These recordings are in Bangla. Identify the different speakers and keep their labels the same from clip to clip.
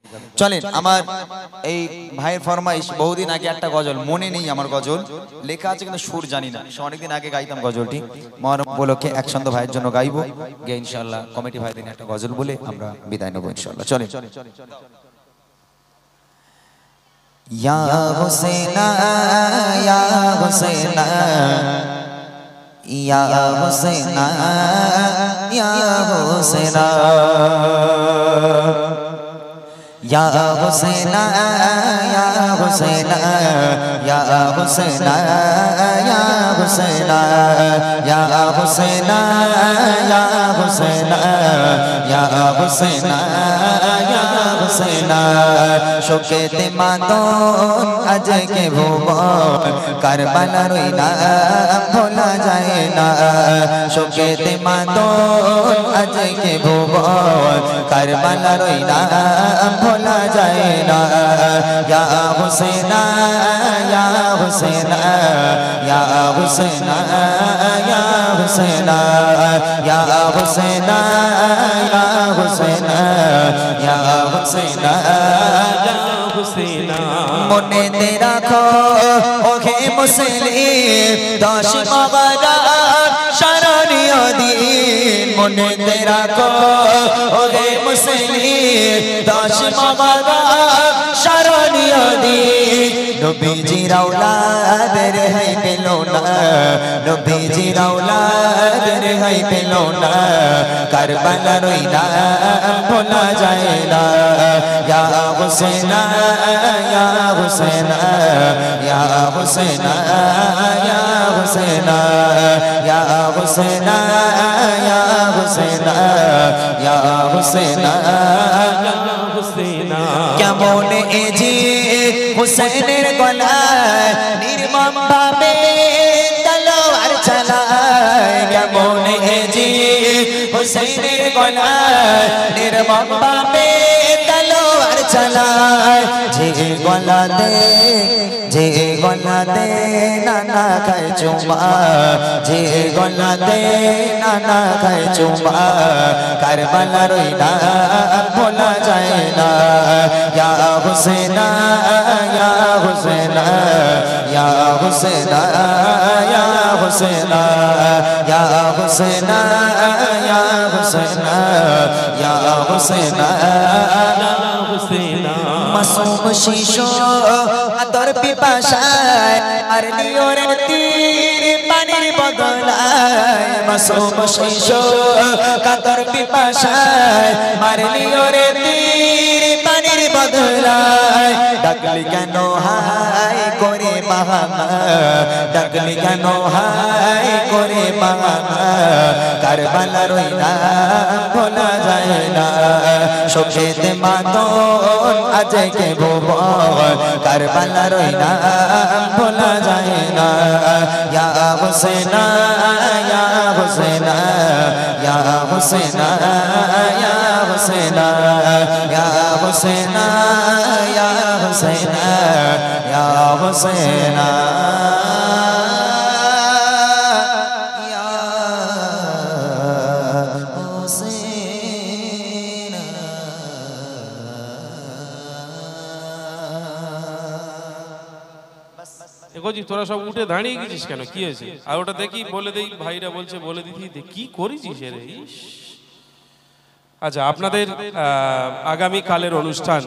Speaker 1: চলেন আমার এই ভাইয়ের ফরমাইশ, বহুদিন আগে একটা গজল মনে নেই আমার, গজল লেখা আছে কিন্তু সুর জানি না, অনেকদিন আগে গাইতাম গজলটি, মহরম উপলক্ষে এক ছন্দ ভাইয়ের জন্য গাইবো, গিয়ে ইনশাআল্লাহ কমিটি ভাইদের একটা গজল বলে আমরা বিদায় নেবো ইনশাআল্লাহ। চলেন। ইয়া হুসেনা ইয়া হুসেনা ইয়া হুসেনা ইয়া হুসেনা या हुसैना या हुसैना या हुसैना या हुसैना या हुसैना या हुसैना या हुसैना या हुसैना शोकेते मातोन अज के भुवन करबला रोइना भोला जाए ना शोकेते मातोन अज के भुवन करबला रोइना भोला जाए ना या हुसैना या हुसैना या हुसैना या हुसैना या हुसैना या हुसैना या हुसैना या हुसैना मने तेरा खो ओखे मुस्लिम दाश मगरा शरणिय दिन मने तेरा खो ओखे मुस्लिम दाश मगरा शरणिय दिन नबीजी औलाद रे है पेलोना नबीजी औलाद रे है पेलोना करबला रोइना भोला जाए ना या हुसैना या हुसैना या हुसैना या हुसैना या हुसैना या हुसैना या हुसैना या हुसैना क्या मोने जी हुसैनेर गलाय निर्मम भावे तलवार चलाए क्या मोने जी हुसैनेर गलाय निर्मम भावे तलवार चलाए जे गला दे नाना खाए चुमा जे गला दे नाना खाए चुमा करबला रोइना भोला जाए ना या हुसैना या हुसैना या हुसैना या हुसैना या हुसैना या हुसैना या हुसैना या हुसैना मासूम शिशु आदर पिपासाय আর নিয়রের তীর পানির বদলায় মাসুম শিশু কাতর পিপাসায় মার নিয়রের তীর পানির বদলায় ডাকলি কেন হাই করে বাহানা ডাকলি কেন হাই করে বাহানা কারবালা রইনা ভোলা যায় না শোকেতে মাতন আজ কে ভুবন কারবালা রইনা ভোলা যায় না ইয়া হুসैना या हुसैना या हुसैना या हुसैना या हुसैना या हुसैना या हुसैना
Speaker 2: জি তোরা সব উঠে দাঁড়িয়ে গেছিস কেন, কি হয়েছে? আর ওটা দেখি বলে দেই, ভাইরা বলছে বলে দিই কি করেছিস রে। আচ্ছা, আপনাদের আগামী কালের অনুষ্ঠান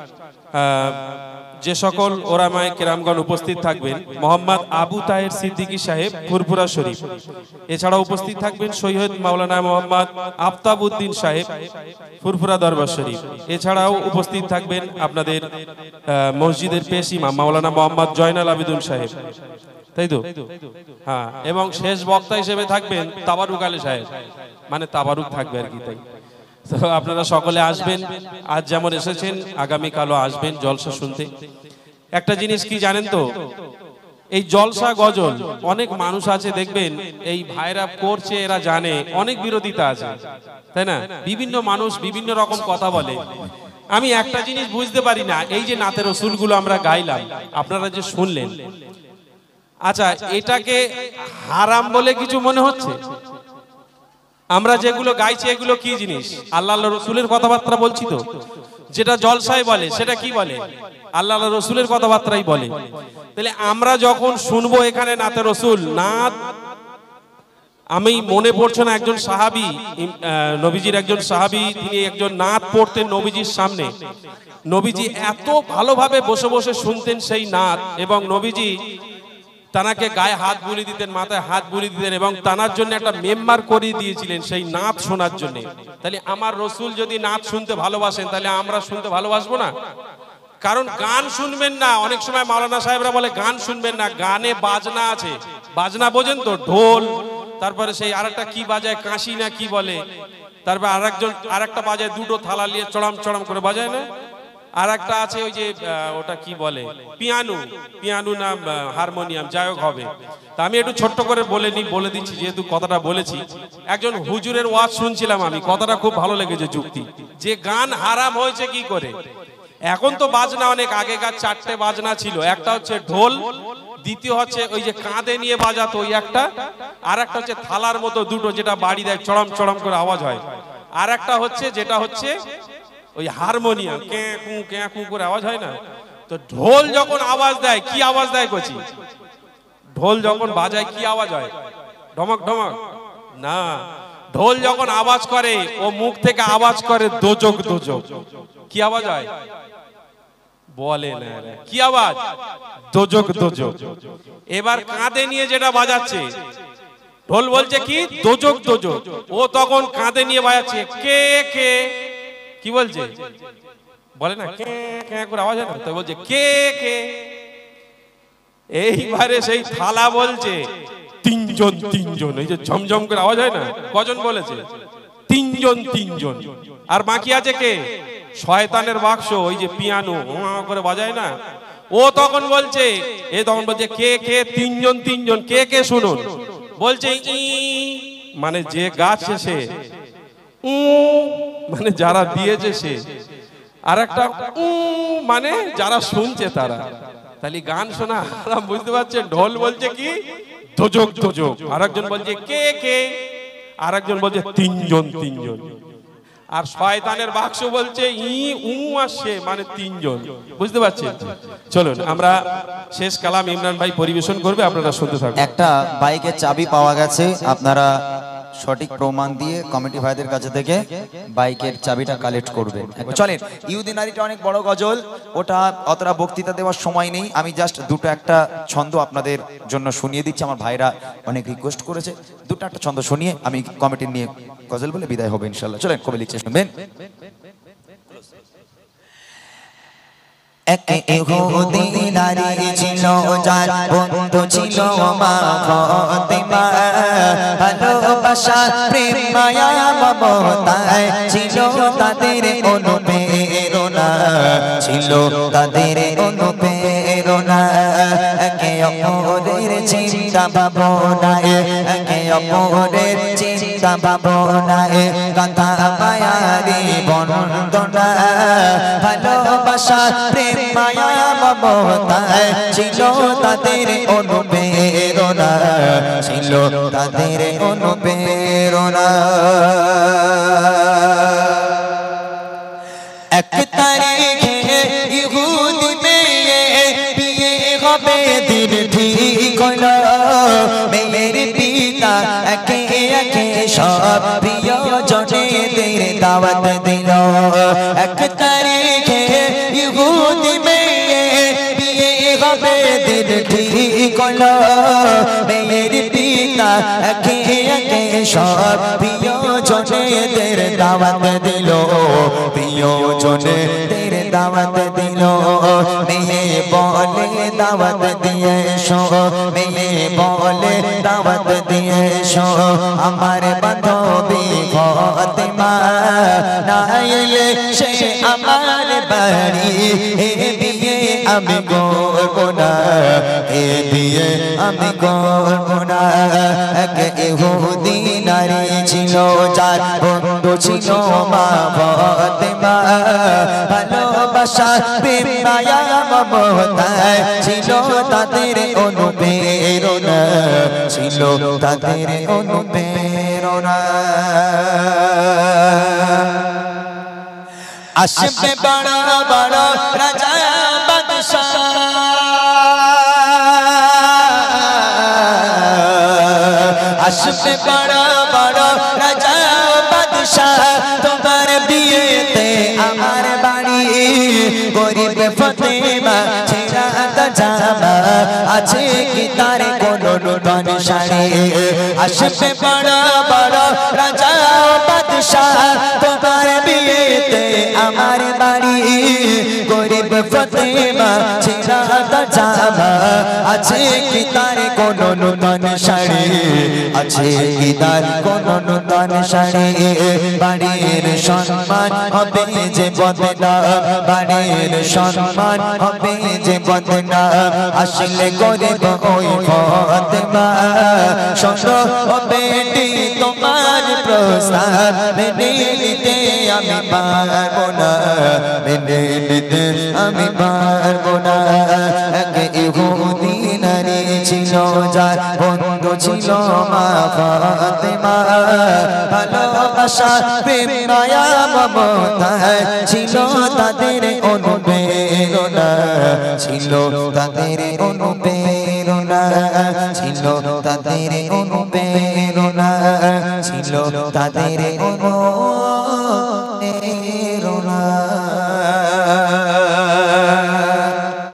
Speaker 2: যে সকল ওলামায়ে কেরামগণ উপস্থিত থাকবেন, মোহাম্মদ আবু তাহের সিদ্দিকী সাহেব ফুরফুরা শরীফ, এছাড়া উপস্থিত থাকবেন সৈয়দ মাওলানা মোহাম্মদ আফতাবউদ্দিন সাহেব ফুরফুরা দরবার শরীফ, এছাড়াও উপস্থিত থাকবেন আপনাদের মসজিদের পেশ ইমাম মাওলানা মোহাম্মদ জয়নাল আবেদিন সাহেব, তাই তো? হ্যাঁ, এবং শেষ বক্তা হিসেবে থাকবেন তাবারুক আলী সাহেব, মানে তাবারুক থাকবে আর কি। তাই তো আপনারা সকলে আসবেন, আজ যেমন এসেছেন আগামীকালও আসবেন জলসা শুনতে। একটা জিনিস কি জানেন তো, এই জলসা গজল অনেক মানুষ আছে দেখবেন এই ভাইরা করছে, এরা জানে অনেক বিরোধিতা আছে, তাই না? বিভিন্ন মানুষ বিভিন্ন রকম কথা বলে। আমি একটা জিনিস বুঝতে পারি না, এই যে নাতে রসুলগুলো আমরা গাইলাম, আপনারা যে শুনলেন, আচ্ছা এটাকে হারাম বলে কিছু মনে হচ্ছে? আমরা যেগুলো গাইছি এগুলো কি জিনিস? আল্লাহ রসুলের কথাবার্তা বলছি তো, যেটা জলসায় বলে সেটা কি বলে? আল্লাহ রসুলের কথাবার্তাই বলে। তাহলে আমরা যখন শুনবো এখানে নাতে রসুল নাত, আমি মনে পড়ছে না, একজন সাহাবী, নবীজির একজন সাহাবী, তিনি একজন নাত পড়তেন নবীজির সামনে। নবীজি এত ভালোভাবে বসে বসে শুনতেন সেই নাত, এবং নবীজি তানাকে গায়ে হাত বুলিয়ে দিতেন, মাথায় হাত বুলিয়ে দিতেন, এবং তানার জন্য একটা মেম্বার করিয়ে দিয়েছিলেন সেই নাত শোনার জন্য। তাহলে আমার রসুল যদি নাত শুনতে ভালোবাসেন, তাহলে আমরা শুনতে ভালোবাসবো না? কারণ গান শুনবেন না, অনেক সময় মাওলানা সাহেবরা বলে গান শুনবেন না, গানে বাজনা আছে। বাজনা বোঝেন তো? ঢোল, তারপরে সেই আরেকটা কি বাজায়, কাশি না কি বলে, তারপর আরেকটা বাজায় দুটো থালা নিয়ে চড়াম চড়াম করে বাজায় না, আর একটা আছে ওই যে ওটা কি বলে, পিয়ানো না হারমোনিয়াম, যাই হোক হবে। তা আমি একটু ছোট্ট করে বলে দিচ্ছি, যেহেতু কথাটা বলেছি। একজন হুজুরের ওয়াজ শুনছিলাম আমি, কথাটা খুব ভালো লেগেছে, যুক্তি যে গান হারাম হয়েছে কি করে। এখন তো বাজনা অনেক, আগেকার 4টে বাজনা ছিল, একটা হচ্ছে ঢোল, দ্বিতীয় হচ্ছে ওই যে কাঁধে নিয়ে বাজাতো ওই একটা, আর একটা হচ্ছে থালার মতো দুটো, যেটা বাড়ি দেয় চড়াম চড়াম করে আওয়াজ হয়, আর একটা হচ্ছে যেটা হচ্ছে ওই হারমোনিয়াম, ক্যাঁ কু করে আওয়াজ হয় না। তো ঢোল যখন আওয়াজ দেয়, কি আওয়াজ দেয় কচি? ঢোল যখন বাজায় কি আওয়াজ হয়? ঢমক ঢমক না, ঢোল যখন আওয়াজ করে ও মুখ থেকে আওয়াজ করে দোজক দোজক। কি আওয়াজ হয় বলে না, কি আওয়াজ? দোজক দোজক। এবার কাঁধে নিয়ে যেটা বাজাচ্ছে ঢোল বলছে কি? দোজক দোজক। ও তখন কাঁধে নিয়ে বাজাচ্ছে কে কে, কি বলছে? বলে না কে কে করে আওয়াজ হয় না, তো বলছে কে কে। এইবারে সেই থালা বলছে তিনজন তিনজন, এই যে ঝমঝম করে আওয়াজ হয় না, কজন বলেছে? তিনজন তিনজন। আর বাকি আছে কে? শয়তানের বাক্স, ওই যে পিয়ানো করে বাজায় না, ও তখন বলছে, কে কে? তিনজন তিনজন। কে কে শুনুন, বলছে ই মানে যে গাছে সে, উ মানে যারা দিয়েছে সে, আর একটা উ মানে যারা শুনছে তারা। তাহলে গান শোনা হারাম, বুঝতে পারছেন? ঢোল বলছে কি? দোজক দোজক। আরেকজন বলছে কে কে, আরেকজন বলছে তিনজন তিনজন। আর শয়তানের বাক্স বলছে ই উ আসে মানে তিনজন। বুঝতে পারছেন? চলুন আমরা শেষ কালাম ইমরান ভাই পরিবেশন করবে, আপনারা শুনতে থাকুন।
Speaker 1: একটা বাইকের চাবি পাওয়া গেছে, আপনারা সঠিক প্রমাণ দিয়ে কমিটি ভাইদের কাছে থেকে বাইকের চাবিটা কালেক্ট করবেন। চলেন, ইউদিনারিটা অনেক বড় গজল, ওটা অতটা বক্তৃতা দেওয়ার সময় নেই, আমি জাস্ট দুটো একটা ছন্দ আপনাদের জন্য শুনিয়ে দিচ্ছি। আমার ভাইরা অনেক রিকোয়েস্ট করেছে, দুটো একটা ছন্দ শুনিয়ে আমি কমিটির নিয়ে গজল বলে বিদায় হবে ইনশাল্লাহ। চলেন, কবি লিখছে শুনবেন। এক ইহুদি নারী ছিল, যার বন্ধু ছিল মা ফাতেমা। ভালোবাসা প্রেম মায়া মমতায় ছিল তাদের অনুপ্রেরণা, ছিল তাদের অনুপ্রেরণা। একে অপরের চিন্তা ভাবনায়, একে অপরের চিন্তা ভাবনায় কথা মায়ারি বন্দনা। ভালোবাসা প্রেম মায়া মমতায় ছিল তাদের অনুপ্রেরণা, ছিল তাদের অনুপ্রেরণা। এক তারিখে ইহুদি মেয়ে বিয়ে হবে, দিন ঠিক হলো। মেয়ের পিতা একে একে সব প্রিয়জনেদের দাওয়াত দিল। এক তারিখে ইহুদি মেয়ে বিয়ে হবে, দিন ঠিক হলো। মেয়ের পিতা একে একে সব প্রিয়জনেদের দাওয়াত দিল, প্রিয়জনেদের দাওয়াত দিল। মেয়ে বলে দাওয়াত দিয়ে এসো, মেয়ে বলে দাওয়াত দিয়ে এসো। আমার বান্ধবী ফাতেমা না এলে সে আমার বাড়ি, এ বিয়ে আমি করব না, এ বিয়ে আমি করব না। এক ইহুদি নারী ছিল, যার বন্ধু ছিল মা ফাতেমা। ভালোবাসা প্রেম মায়া মমতায় ছিল তাদের অনুপ্রেরণা, ছিল তাদের অনুপ্রেরণা। আসবে বড় বড় রাজা বাদশাহ আসবে বড় বড় রাজা বাদশাহ তোমার বিয়েতে আমার বাড়ি গরিব ফতেমা ছেঁড়া জামা আছে কি তার কোনো নূতন শাড়ি আসবে বড় বড় রাজা বাদশাহ তোমার বিয়েতে আমার বাড়ি গরিব ফতেমা ছেঁড়া জামা আছে কি তার কোনো নূতন শাড়ি আছে কি তার কোনো নূতন শাড়ি বাড়ির সম্মান হবে যে বদনাম বাড়ির সম্মান হবে যে বদনাম আসলে গরিব ওই ফতেমা শোনো ও বেটি তোমার প্রস্তাব মেনে নিতে আমি পারবো না মেনে নিতে আমি পারবো না এক ইহুদি নারী ছিল যার বন্ধু ছিল মা ফাতেমা ভালোবাসা প্রেম মায়া মমতা ছিল তাদের অনুপ্রেরণা ছিল তাদের অনুপ্রেরণা ছিল তাদের অনুপ্রেরণা ছিল তাদের অনুপ্রেরণা